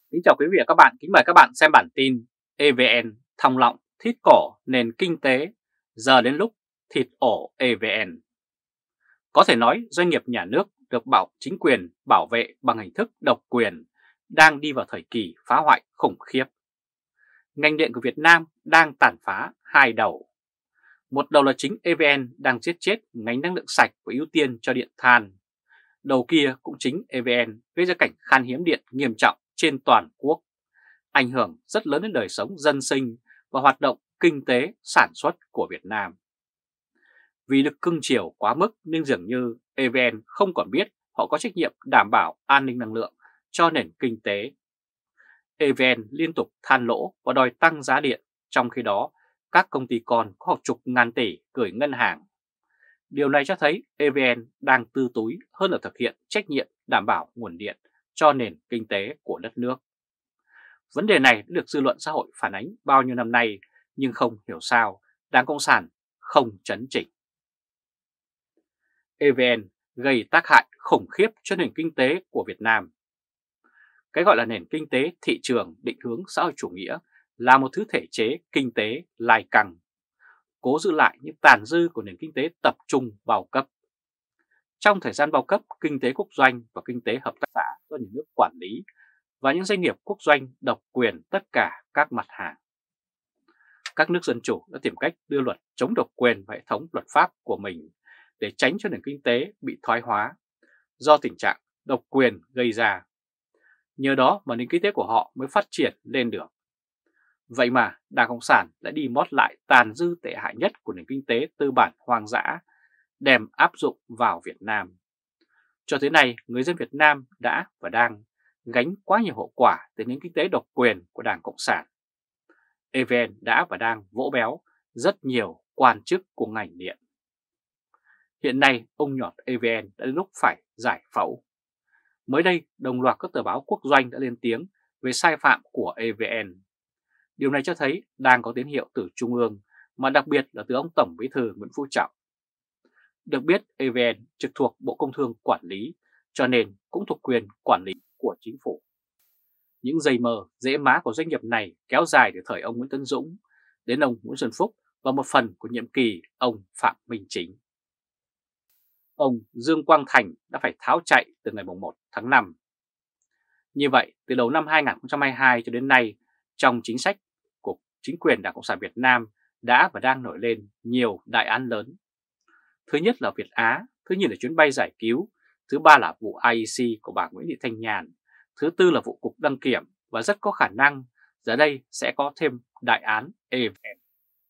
Kính chào quý vị và các bạn, kính mời các bạn xem bản tin EVN thòng lọng thít cổ nền kinh tế, giờ đến lúc thịt ổ EVN. Có thể nói doanh nghiệp nhà nước được chính quyền bảo vệ bằng hình thức độc quyền đang đi vào thời kỳ phá hoại khủng khiếp. Ngành điện của Việt Nam đang tàn phá hai đầu. Một đầu là chính EVN đang giết chết ngành năng lượng sạch và ưu tiên cho điện than. Đầu kia cũng chính EVN gây ra cảnh khan hiếm điện nghiêm trọng trên toàn quốc, ảnh hưởng rất lớn đến đời sống dân sinh và hoạt động kinh tế sản xuất của Việt Nam. Vì được cưng chiều quá mức nên dường như EVN không còn biết họ có trách nhiệm đảm bảo an ninh năng lượng cho nền kinh tế. EVN liên tục than lỗ và đòi tăng giá điện, trong khi đó các công ty con có hàng chục ngàn tỷ gửi ngân hàng. Điều này cho thấy EVN đang tư túi hơn là thực hiện trách nhiệm đảm bảo nguồn điện cho nền kinh tế của đất nước. Vấn đề này đã được dư luận xã hội phản ánh bao nhiêu năm nay, nhưng không hiểu sao Đảng Cộng sản không chấn chỉnh. EVN gây tác hại khủng khiếp cho nền kinh tế của Việt Nam. Cái gọi là nền kinh tế thị trường định hướng xã hội chủ nghĩa là một thứ thể chế kinh tế lai căng, cố giữ lại những tàn dư của nền kinh tế tập trung bao cấp. Trong thời gian bao cấp, kinh tế quốc doanh và kinh tế hợp tác xã do nhà nước quản lý và những doanh nghiệp quốc doanh độc quyền tất cả các mặt hàng. Các nước dân chủ đã tìm cách đưa luật chống độc quyền vào hệ thống luật pháp của mình để tránh cho nền kinh tế bị thoái hóa do tình trạng độc quyền gây ra. Nhờ đó mà nền kinh tế của họ mới phát triển lên được. Vậy mà Đảng Cộng sản đã đi mót lại tàn dư tệ hại nhất của nền kinh tế tư bản hoang dã, đem áp dụng vào Việt Nam. Cho tới nay, người dân Việt Nam đã và đang gánh quá nhiều hậu quả từ nền kinh tế độc quyền của Đảng Cộng sản. EVN đã và đang vỗ béo rất nhiều quan chức của ngành điện. Hiện nay, ông nhọt EVN đã đến lúc phải giải phẫu. Mới đây, đồng loạt các tờ báo quốc doanh đã lên tiếng về sai phạm của EVN. Điều này cho thấy đang có tín hiệu từ Trung ương, mà đặc biệt là từ ông Tổng Bí thư Nguyễn Phú Trọng. Được biết, EVN trực thuộc Bộ Công Thương quản lý, cho nên cũng thuộc quyền quản lý của chính phủ. Những giày mờ dễ má của doanh nghiệp này kéo dài từ thời ông Nguyễn Tấn Dũng đến ông Nguyễn Xuân Phúc và một phần của nhiệm kỳ ông Phạm Minh Chính. Ông Dương Quang Thành đã phải tháo chạy từ ngày 1 tháng 5. Như vậy, từ đầu năm 2022 cho đến nay, trong chính sách của chính quyền Đảng Cộng sản Việt Nam đã và đang nổi lên nhiều đại án lớn. Thứ nhất là Việt Á, thứ nhì là chuyến bay giải cứu, thứ ba là vụ IEC của bà Nguyễn Thị Thanh Nhàn, thứ tư là vụ cục đăng kiểm và rất có khả năng giờ đây sẽ có thêm đại án EVN.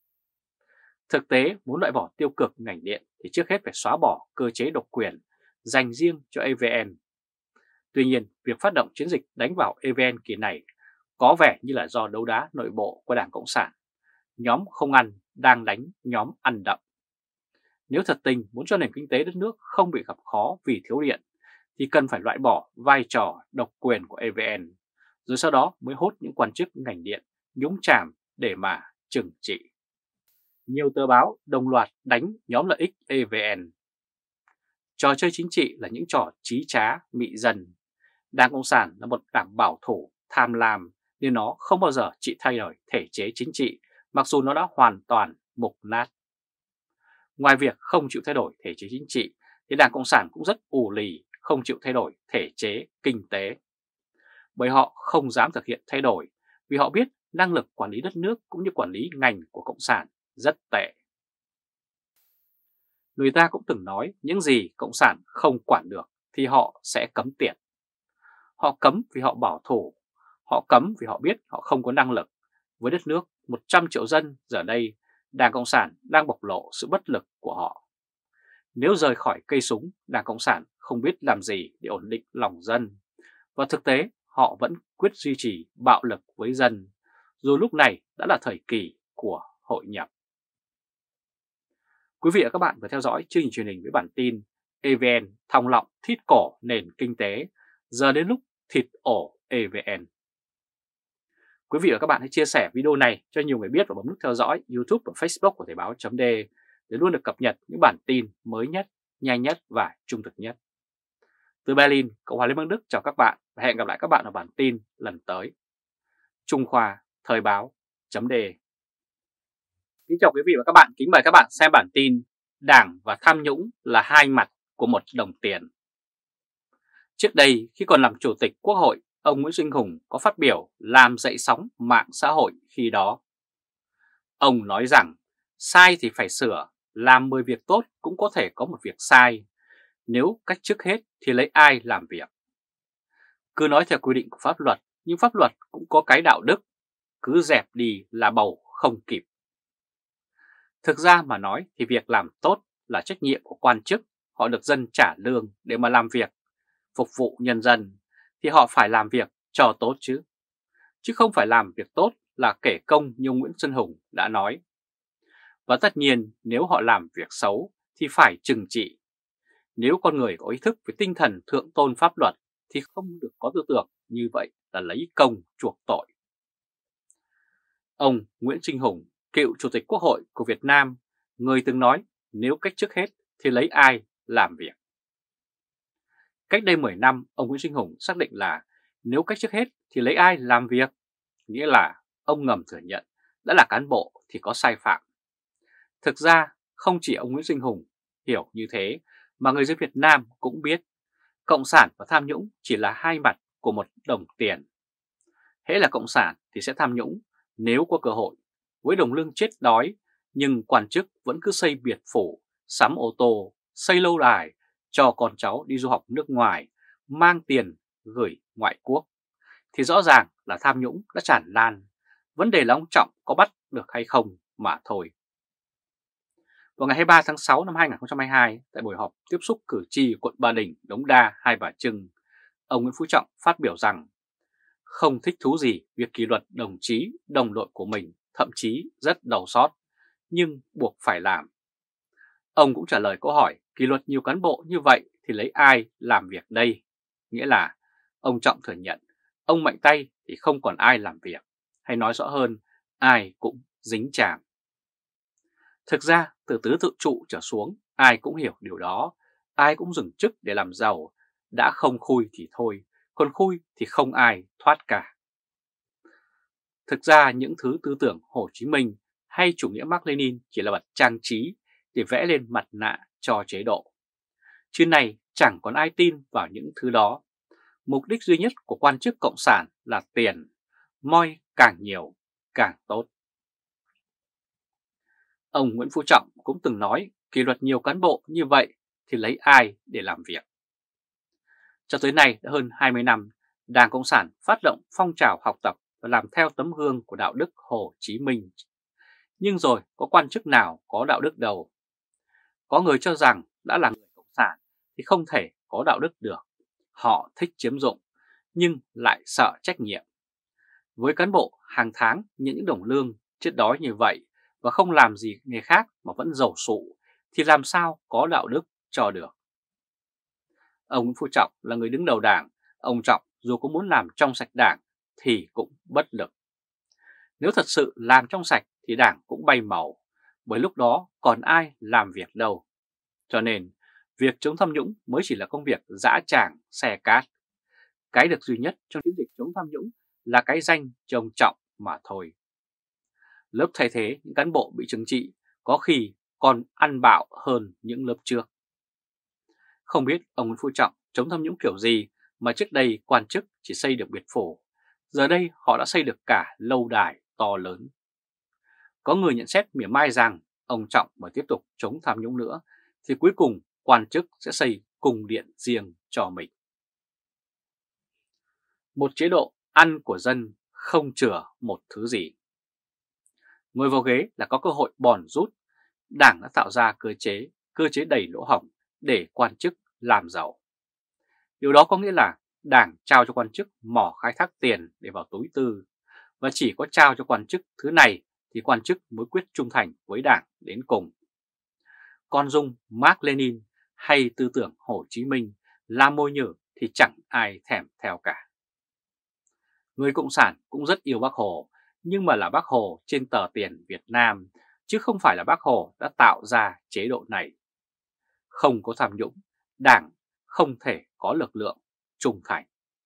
Thực tế, muốn loại bỏ tiêu cực ngành điện thì trước hết phải xóa bỏ cơ chế độc quyền dành riêng cho EVN. Tuy nhiên, việc phát động chiến dịch đánh vào EVN kỳ này có vẻ như là do đấu đá nội bộ của Đảng Cộng sản. Nhóm không ăn đang đánh nhóm ăn đậm. Nếu thật tình muốn cho nền kinh tế đất nước không bị gặp khó vì thiếu điện, thì cần phải loại bỏ vai trò độc quyền của EVN, rồi sau đó mới hốt những quan chức ngành điện nhúng chàm để mà trừng trị. Nhiều tờ báo đồng loạt đánh nhóm lợi ích EVN. Trò chơi chính trị là những trò trí trá, mị dần. Đảng Cộng sản là một đảng bảo thủ, tham lam, nên nó không bao giờ chịu thay đổi thể chế chính trị, mặc dù nó đã hoàn toàn mục nát. Ngoài việc không chịu thay đổi thể chế chính trị, thì Đảng Cộng sản cũng rất ù lì, không chịu thay đổi thể chế kinh tế. Bởi họ không dám thực hiện thay đổi, vì họ biết năng lực quản lý đất nước cũng như quản lý ngành của Cộng sản rất tệ. Người ta cũng từng nói những gì Cộng sản không quản được thì họ sẽ cấm tiền. Họ cấm vì họ bảo thủ, họ cấm vì họ biết họ không có năng lực. Với đất nước 100 triệu dân giờ đây, Đảng Cộng sản đang bộc lộ sự bất lực của họ. Nếu rời khỏi cây súng, Đảng Cộng sản không biết làm gì để ổn định lòng dân. Và thực tế, họ vẫn quyết duy trì bạo lực với dân, dù lúc này đã là thời kỳ của hội nhập. Quý vị và các bạn vừa theo dõi chương trình truyền hình với bản tin EVN thòng lọng thít cổ nền kinh tế, giờ đến lúc thịt ổ EVN. Quý vị và các bạn hãy chia sẻ video này cho nhiều người biết và bấm nút theo dõi YouTube và Facebook của Thời báo.de để luôn được cập nhật những bản tin mới nhất, nhanh nhất và trung thực nhất. Từ Berlin, Cộng hòa Liên bang Đức chào các bạn và hẹn gặp lại các bạn ở bản tin lần tới. Trung Khoa, Thời báo.de. Kính chào quý vị và các bạn, kính mời các bạn xem bản tin Đảng và tham nhũng là hai mặt của một đồng tiền. Trước đây, khi còn làm Chủ tịch Quốc hội, ông Nguyễn Sinh Hùng có phát biểu làm dậy sóng mạng xã hội khi đó. Ông nói rằng, sai thì phải sửa, làm 10 việc tốt cũng có thể có một việc sai. Nếu cách chức hết thì lấy ai làm việc? Cứ nói theo quy định của pháp luật, nhưng pháp luật cũng có cái đạo đức, cứ dẹp đi là bầu không kịp. Thực ra mà nói thì việc làm tốt là trách nhiệm của quan chức, họ được dân trả lương để mà làm việc, phục vụ nhân dân, thì họ phải làm việc cho tốt chứ không phải làm việc tốt là kể công như Nguyễn Xuân Hùng đã nói. Và tất nhiên nếu họ làm việc xấu thì phải trừng trị. Nếu con người có ý thức về tinh thần thượng tôn pháp luật thì không được có tư tưởng như vậy là lấy công chuộc tội. Ông Nguyễn Sinh Hùng, cựu Chủ tịch Quốc hội của Việt Nam, người từng nói nếu cách chức hết thì lấy ai làm việc. Cách đây 10 năm, ông Nguyễn Sinh Hùng xác định là nếu cách chức hết thì lấy ai làm việc, nghĩa là ông ngầm thừa nhận đã là cán bộ thì có sai phạm. Thực ra không chỉ ông Nguyễn Sinh Hùng hiểu như thế mà người dân Việt Nam cũng biết cộng sản và tham nhũng chỉ là hai mặt của một đồng tiền. Hễ là cộng sản thì sẽ tham nhũng nếu có cơ hội, với đồng lương chết đói, nhưng quan chức vẫn cứ xây biệt phủ, sắm ô tô, xây lâu đài cho con cháu đi du học nước ngoài, mang tiền gửi ngoại quốc, thì rõ ràng là tham nhũng đã tràn lan. Vấn đề là ông Trọng có bắt được hay không mà thôi. Vào ngày 23 tháng 6 năm 2022, tại buổi họp tiếp xúc cử tri quận Ba Đình, Đống Đa, Hai Bà Trưng, ông Nguyễn Phú Trọng phát biểu rằng không thích thú gì việc kỷ luật đồng chí, đồng đội của mình, thậm chí rất đau xót, nhưng buộc phải làm. Ông cũng trả lời câu hỏi kỷ luật nhiều cán bộ như vậy thì lấy ai làm việc đây? Nghĩa là ông Trọng thừa nhận ông mạnh tay thì không còn ai làm việc, hay nói rõ hơn, ai cũng dính chàm. Thực ra từ tứ tự trụ trở xuống ai cũng hiểu điều đó, ai cũng dừng chức để làm giàu, đã không khui thì thôi, còn khui thì không ai thoát cả. Thực ra những thứ tư tưởng Hồ Chí Minh hay chủ nghĩa Mác Lênin chỉ là vật trang trí để vẽ lên mặt nạ cho chế độ. Chứ này chẳng còn ai tin vào những thứ đó. Mục đích duy nhất của quan chức cộng sản là tiền, moi càng nhiều càng tốt. Ông Nguyễn Phú Trọng cũng từng nói kỷ luật nhiều cán bộ như vậy thì lấy ai để làm việc. Cho tới nay đã hơn 20 năm, Đảng Cộng sản phát động phong trào học tập và làm theo tấm gương của đạo đức Hồ Chí Minh. Nhưng rồi có quan chức nào có đạo đức đâu. Có người cho rằng đã là người Cộng sản thì không thể có đạo đức được. Họ thích chiếm dụng nhưng lại sợ trách nhiệm. Với cán bộ hàng tháng nhận những đồng lương chết đói như vậy và không làm gì nghề khác mà vẫn giàu sụ thì làm sao có đạo đức cho được. Ông Nguyễn Phú Trọng là người đứng đầu Đảng, ông Trọng dù có muốn làm trong sạch Đảng thì cũng bất lực. Nếu thật sự làm trong sạch thì Đảng cũng bay màu, bởi lúc đó còn ai làm việc đâu. Cho nên, việc chống tham nhũng mới chỉ là công việc dã tràng xe cát. Cái được duy nhất trong chiến dịch chống tham nhũng là cái danh cho ông Trọng mà thôi. Lớp thay thế những cán bộ bị trừng trị có khi còn ăn bạo hơn những lớp trước. Không biết ông Nguyễn Phú Trọng chống tham nhũng kiểu gì mà trước đây quan chức chỉ xây được biệt phủ, giờ đây họ đã xây được cả lâu đài to lớn. Có người nhận xét mỉa mai rằng ông Trọng mà tiếp tục chống tham nhũng nữa thì cuối cùng quan chức sẽ xây cung điện riêng cho mình. Một chế độ ăn của dân không chừa một thứ gì. Ngồi vào ghế là có cơ hội bòn rút. Đảng đã tạo ra cơ chế đầy lỗ hổng để quan chức làm giàu. Điều đó có nghĩa là Đảng trao cho quan chức mỏ khai thác tiền để vào túi tư, và chỉ có trao cho quan chức thứ này thì quan chức mới quyết trung thành với Đảng đến cùng. Còn dùng Mác Lênin hay tư tưởng Hồ Chí Minh làm môi nhử thì chẳng ai thèm theo cả. Người Cộng sản cũng rất yêu Bác Hồ, nhưng mà là Bác Hồ trên tờ tiền Việt Nam, chứ không phải là Bác Hồ đã tạo ra chế độ này. Không có tham nhũng, Đảng không thể có lực lượng trung thành.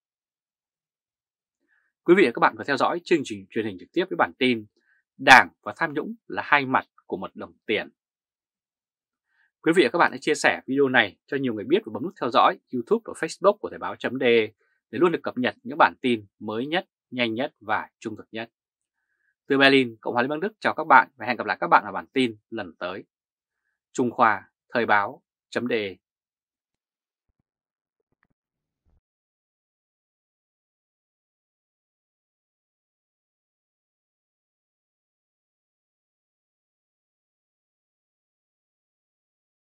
Quý vị và các bạn vừa theo dõi chương trình truyền hình trực tiếp với bản tin Đảng và tham nhũng là hai mặt của một đồng tiền. Quý vị và các bạn hãy chia sẻ video này cho nhiều người biết và bấm nút theo dõi YouTube và Facebook của Thời báo.de để luôn được cập nhật những bản tin mới nhất, nhanh nhất và trung thực nhất. Từ Berlin, Cộng hòa Liên bang Đức chào các bạn và hẹn gặp lại các bạn ở bản tin lần tới. Trung Khoa, Thời báo.de